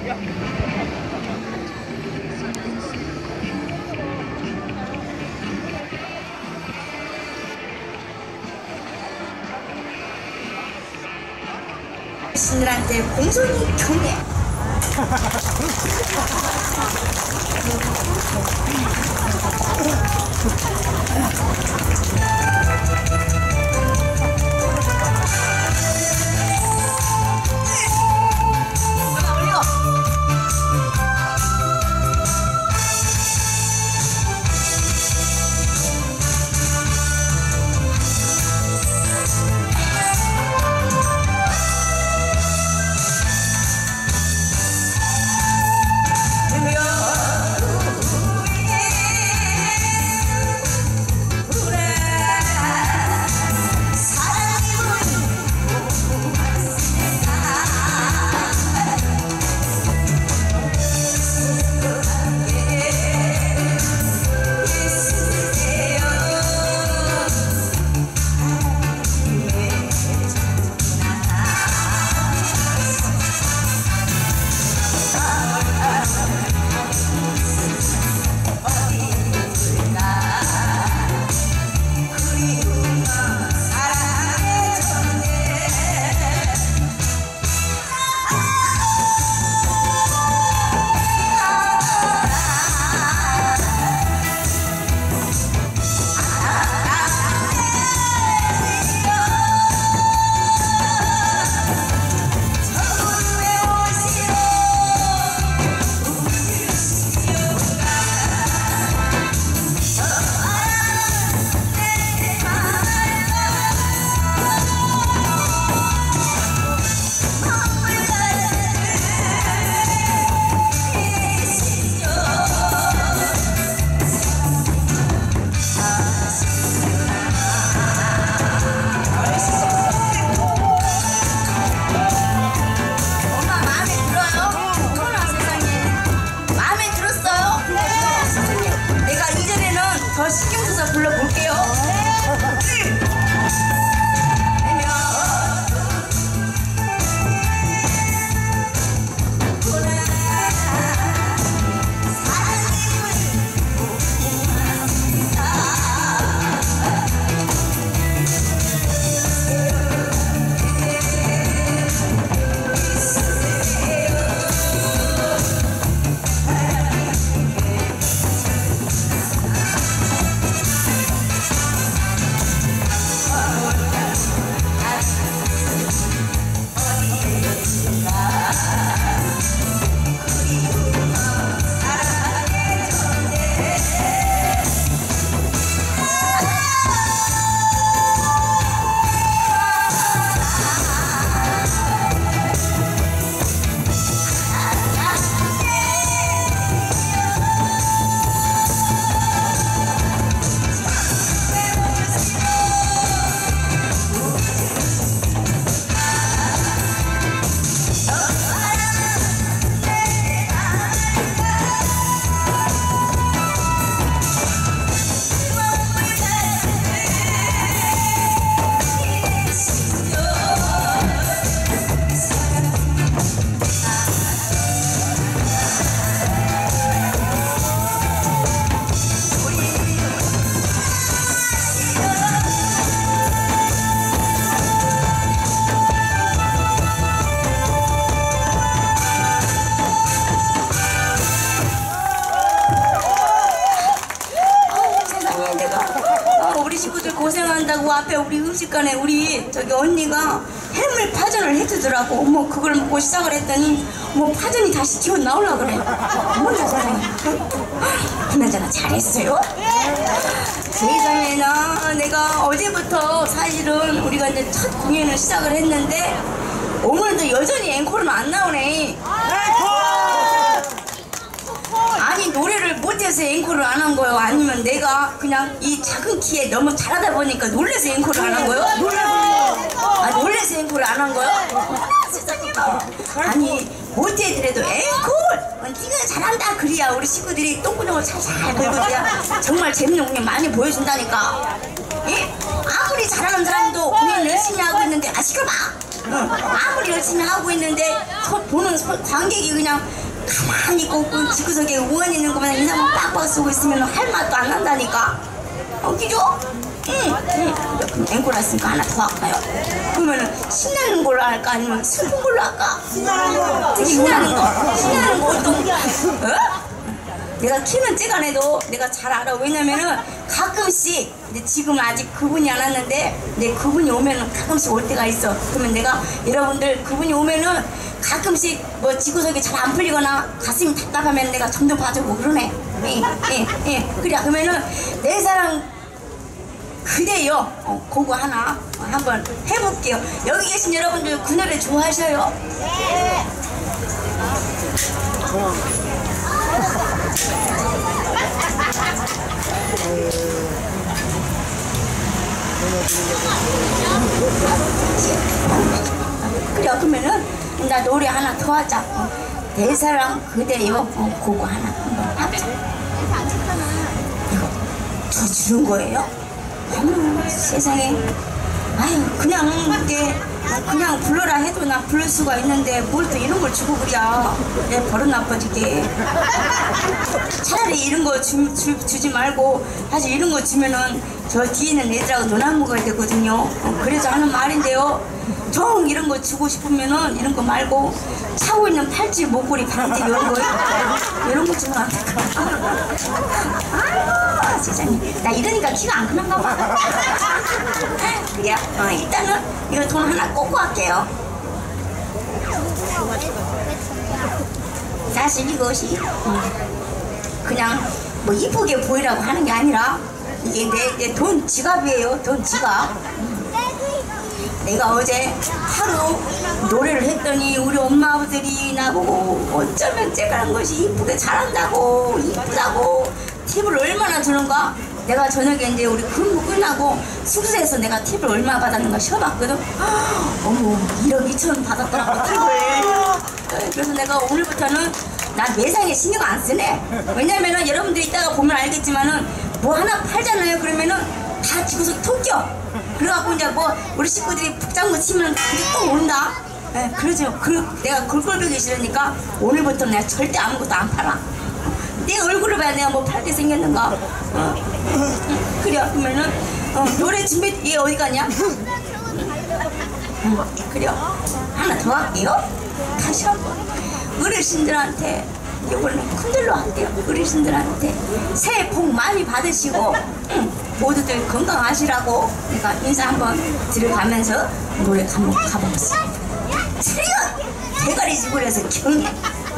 신들한테 공손히 경례. 신경 써서 불러볼게요. 고생한다고 앞에 우리 음식관에 우리 저기 언니가 해물 파전을 해주더라고. 뭐 그걸 먹고 시작을 했더니 뭐 파전이 다시 기어 나오려 그래. 뭐야 세상에. 그나저나 잘했어요. 세상에나 내가 어제부터 사실은 우리가 이제 첫 공연을 시작을 했는데 오늘도 여전히 앵콜은 안 나오네. 아니 노래를 못해서 앵콜을 안 한 거예요? 아니면 내가 그냥 이 작은 키에 너무 잘하다 보니까 놀래서 앵콜을 안 한 거예요? 아 놀래서 앵콜을 안 한 거예요? 세상에. 아니 못해더라도 앵콜! 네가 잘한다 그래야 우리 친구들이 똥구녕을 잘 걸거든요. 정말 재밌는 공연 많이 보여준다니까. 예? 아무리 잘하는 사람도 공연 열심히 하고 있는데 시끄러워. 아무리 열심히 하고 있는데 보는 관객이 그냥 가만히 있고 그 지구석에 우한 있는 것만 인사만 빡빡 쓰고 있으면 할 맛도 안 난다니까. 그죠? 응. 그럼 앵콜 했으니까 하나 더 할까요? 그러면은 신나는 걸로 할까 아니면 슬픈 걸로 할까? 신나는 거 어떤 거? 어? 내가 키는 째가 내도 내가 잘 알아. 왜냐면은 가끔씩, 근데 지금 아직 그분이 안 왔는데, 내 그분이 오면은 가끔씩 올 때가 있어. 그러면 내가 여러분들 그분이 오면은 가끔씩 뭐 지구석이 잘 안 풀리거나 가슴이 답답하면 내가 좀 더 봐주고 그러네. 예. 그래, 그러면은 내 사랑 그대요. 그거 하나 한번 해볼게요. 여기 계신 여러분들 그 노래 좋아하셔요? 네. 그래, 그러면은 나 노래 하나 더 하자. 내 사랑 그대요. 그거 하나 한번 하자. 이거 저 주는 거예요? 어머, 세상에. 아유, 그냥 이게 그냥 불러라 해도 나 부를 수가 있는데 뭘 또 이런 걸 주고 그랴. 내 버릇 나빠지게. 차라리 이런 거 주지 말고, 사실 이런 거 주면은 저 뒤에 있는 애들하고 놀아 먹어야 되거든요. 그래서 하는 말인데요. 정 이런 거 주고 싶으면은 이런 거 말고 차고 있는 팔찌, 목걸이, 반지 이런 거 주면 안 될까? 아유, 세상에. 나 이러니까 키가 안 크는가 봐. 그래, 일단은 이거 돈 하나 꽂고 할게요. 사실 이것이 그냥 뭐 이쁘게 보이라고 하는 게 아니라 이게 내 돈 지갑이에요. 돈 지갑. 내가 어제 하루 노래를 했더니 우리 엄마 아버들이 나보고 어쩌면 째가란 것이 이쁘게 잘한다고, 이쁘다고 팁을 얼마나 주는가. 내가 저녁에 이제 우리 근무 끝나고 숙소에서 내가 팁을 얼마 받았는가 쉬어봤거든. 어머, 1억 2천 받았더라고, 팁을. 그래서 내가 오늘부터는 난 매상에 신경 안 쓰네. 왜냐면은 여러분들이 이따가 보면 알겠지만은 뭐 하나 팔잖아요. 그러면은 다 집어서 톡겨. 그래갖고 이제 뭐 우리 식구들이 북장구 치면 그게 또 온다. 그러죠. 내가 굴꼴보기 싫으니까 오늘부터는 내가 절대 아무것도 안 팔아. 내 얼굴을 봐야 내가 뭐 팔게 생겼는가. 그래, 그러면은 노래 준비, 얘 어디 가냐? 그래, 하나 더 할게요. 다시 한번 어르신들한테 이번엔 큰절로 할게요. 어르신들한테 새해 복 많이 받으시고 모두들 건강하시라고 내가 인사 한번 들어가면서 노래 한번 가보겠습니다. 트리오 대가리 지구에서 경례.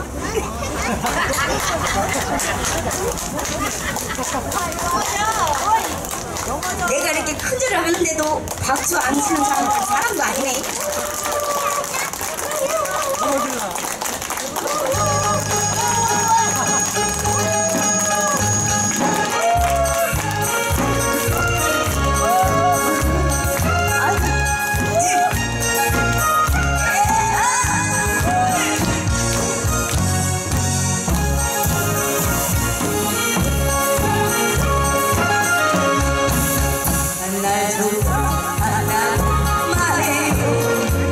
내가 이렇게 큰절을 하는데도 박수 안 치는 사람도 아니네. 하나 말해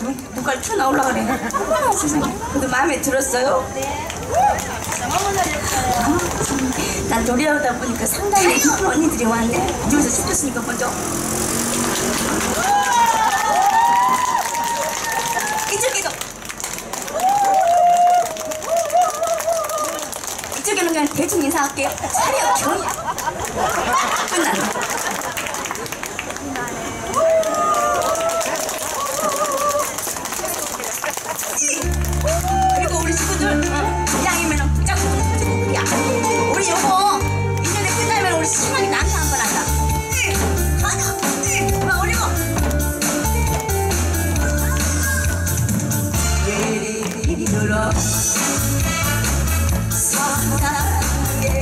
눈깔 튀어나올라 그래. 어머나 세상에. 그래도 마음에 들었어요? 난 노래하다 보니까 상당히 이쁜 언니들이 왔네. 이쪽에서 죽었으니까 먼저. 이쪽에도. 이쪽에는 그냥 대충 인사할게요. 차려 경이야. 끝났네. 그리고 우리 친구들 이왕이면은 붙잡고 좀 터지고 그게 아니고 우리 요거 이전에 끝나면 우리 신나게 낭사 한번 한다. 하나 막 올리고 예리 들어 사랑해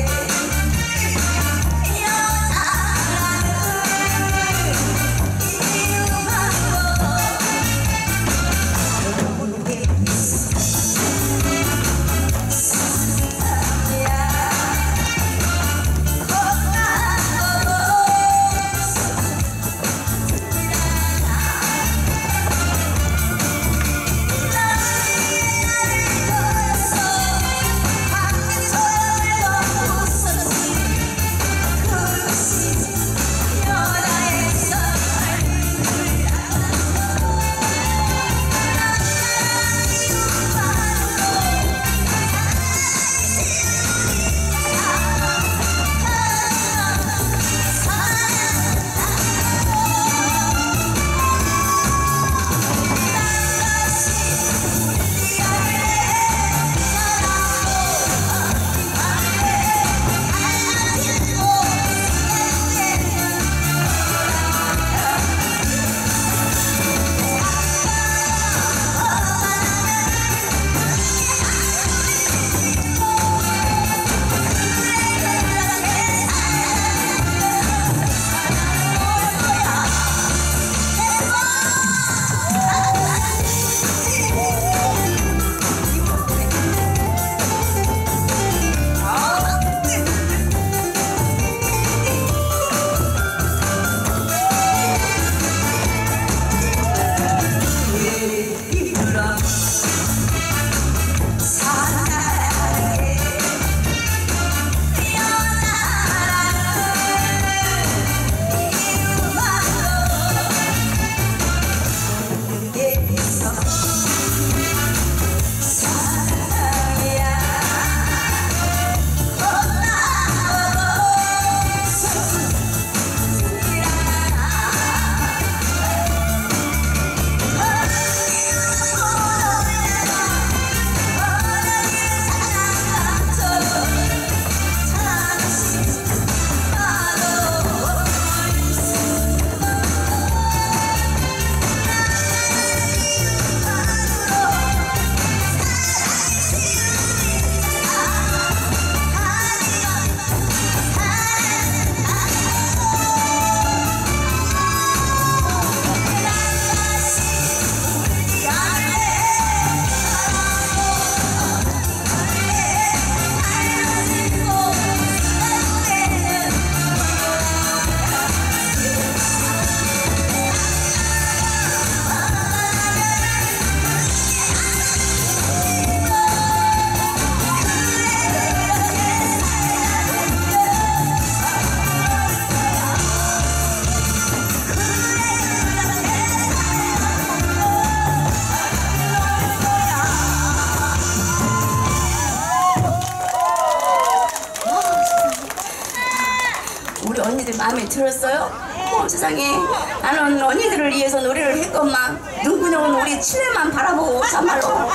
우리 언니들 마음에 들었어요? 세상에 나는 언니들을 위해서 노래를 했건만 눈구녕은 우리 칠레만 바라보고 참말로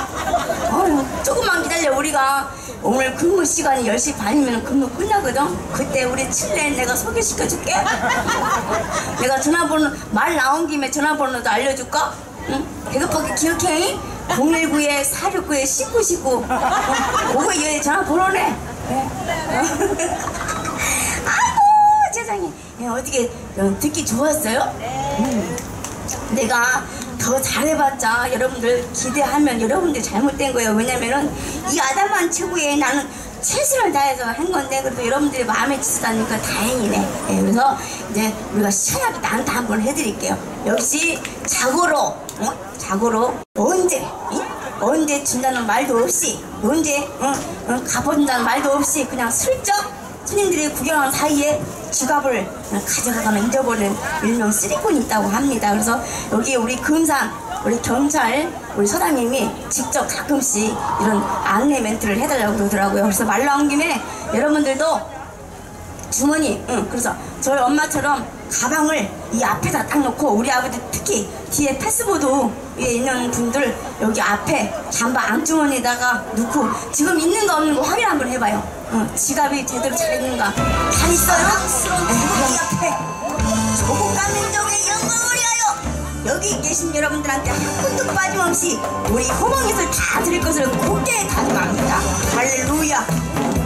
조금만 기다려. 우리가 오늘 근무 시간이 10시 반이면 근무 끝나거든. 그때 우리 칠레 내가 소개시켜 줄게. 내가 전화번호 말 나온 김에 전화번호도 알려줄까? 응? 배급하기 기억해? 019-469-1919 그거 얘 전화번호네. 세상에 어떻게 듣기 좋았어요? 내가 더 잘해봤자 여러분들 기대하면 여러분들 잘못된 거예요. 왜냐면은 이 아담한 최고에 나는 최선을 다해서 한 건데 그래도 여러분들이 마음에 드시다니까 다행이네. 그래서 이제 우리가 시원하게 난타 한번 해드릴게요. 역시 자고로 자고로 언제 준다는 말도 없이 언제 갚아준다는 말도 없이 그냥 슬쩍 스님들이 구경하는 사이에 지갑을 가져가거나 잊어버리는 일명 쓰리꾼이 있다고 합니다. 그래서 여기 우리 금산 우리 경찰 우리 서장님이 직접 가끔씩 이런 안내 멘트를 해달라고 그러더라고요. 그래서 말 나온 김에 여러분들도 주머니 그래서 저희 엄마처럼 가방을 이 앞에다 딱 놓고 우리 아버지 특히 뒤에 패스보드 위에 있는 분들 여기 앞에 잠바 안주머니에다가 넣고 지금 있는 거 없는 거 확인 한번 해봐요. 지갑이 제대로 잘 있는가. 잘 있어요. 여기 앞에 조국 감민족의 영광을 위하여 여기 계신 여러분들한테 한 푼도 빠짐없이 우리 호몽이들 다 드릴 것을 굳게 다짐합니다. 할렐루야.